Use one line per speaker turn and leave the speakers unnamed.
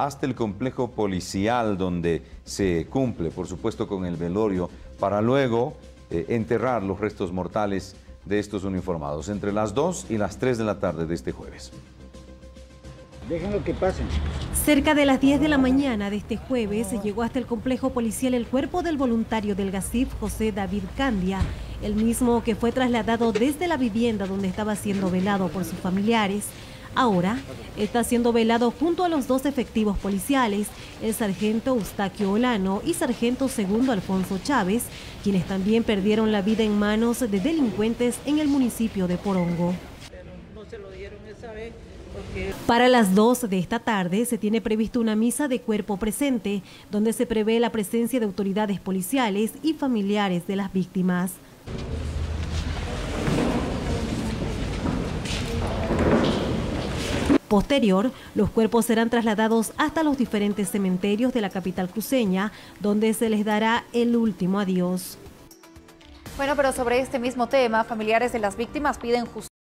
hasta el complejo policial donde se cumple, por supuesto, con el velorio para luego enterrar los restos mortales de estos uniformados entre las 2 y las 3 de la tarde de este jueves.
Déjenlo que pasen.
Cerca de las 10 de la mañana de este jueves llegó hasta el complejo policial el cuerpo del voluntario del GACIF, José David Candia, el mismo que fue trasladado desde la vivienda donde estaba siendo velado por sus familiares. Ahora está siendo velado junto a los 2 efectivos policiales, el sargento Eustaquio Olano y sargento segundo Alfonso Chávez, quienes también perdieron la vida en manos de delincuentes en el municipio de Porongo.
Pero no se lo dieron esa vez.
Para las 2 de esta tarde se tiene previsto una misa de cuerpo presente, donde se prevé la presencia de autoridades policiales y familiares de las víctimas. Posterior, los cuerpos serán trasladados hasta los diferentes cementerios de la capital cruceña, donde se les dará el último adiós.
Bueno, pero sobre este mismo tema, familiares de las víctimas piden justicia.